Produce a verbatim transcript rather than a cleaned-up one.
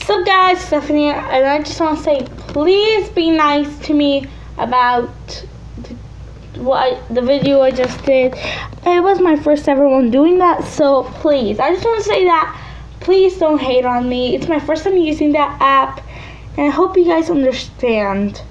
What's up, guys? Stephanie, and I just want to say, please be nice to me about the, what I, the video I just did. It was my first ever one doing that, so please, I just want to say that please don't hate on me. It's my first time using that app, and I hope you guys understand.